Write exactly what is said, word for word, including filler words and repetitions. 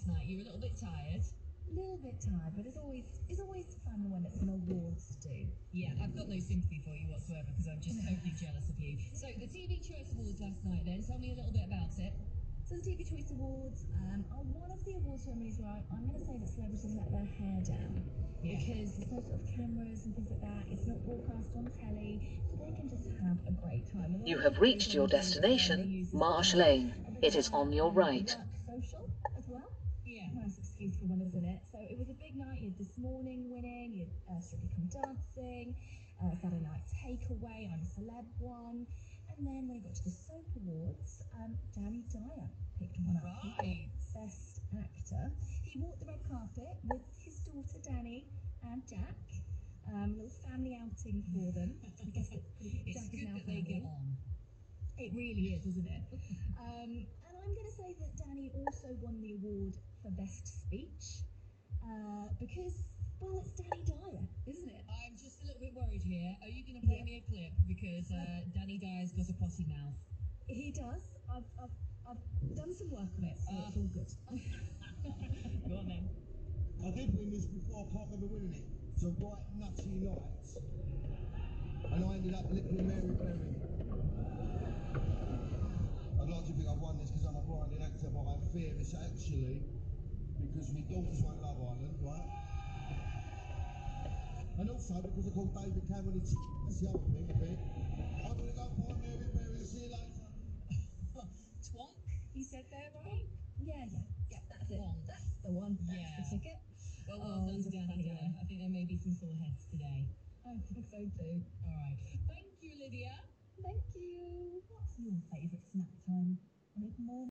night? You were a little bit tired. A little bit tired, but it's always it's always fun when it's an awards to do. Yeah, I've got no sympathy for you whatsoever because I'm just totally jealous of you. So, the T V Choice Awards last night then, tell me a little bit about it. So the T V Choice Awards um, are one of the award ceremonies where I, I'm going to say that celebrities let their hair down. Yeah. Because there's no sort of cameras and things like that. It's not broadcast on telly, so they can just have a great time. And You one of have the reached your things they use, um, they destination, use is, Marsh uh, Lane. a bit It of is a, on your um, a right. work social as well. Yeah. Nice excuse for winners in it. So it was a big night. You had This Morning winning, you had uh, Strictly Come Dancing, uh, Saturday Night Takeaway, I'm a Celeb one. And then when it got to the Soap Awards, um, Danny Dyer picked one up. Right. He got Best Actor. He walked the red carpet with his daughter Danny and Jack. Um, a little family outing for them. I guess that It's Jack is good now that they family. get on. It really is, isn't it? um, and I'm going to say that Danny also won the award for Best Speech uh, because, well, it's Danny Dyer, isn't it? I'm just a little bit worried here. Are you going to play Yeah. me a clip? Because uh, Danny Dyer's got a potty mouth. He does. I've, I've, I've done some work on it, so Ah. it's all good. Go on then. I did win this before, I can't remember winning it. So right nutty nights, and I ended up lipping Mary Berry. I'd like to think I've won this because I'm a grinding actor, but I fear it's actually because my daughters won't Love Island, right? And also because I called David Cameron, it's that's the other thing a bit. I'm gonna go find Mary Berry, see you later. Twonk? You said there, right? Yeah, yeah, yeah, that's it. Twonk. That's the one. Yeah. That's the ticket. Well, Oh, well done he's to a Danny funny Dyer. one. I think there may be some sore heads today. I think so too. All right. Thank you, Lydia. Thank you. What's your favourite snack time? Mid-morning?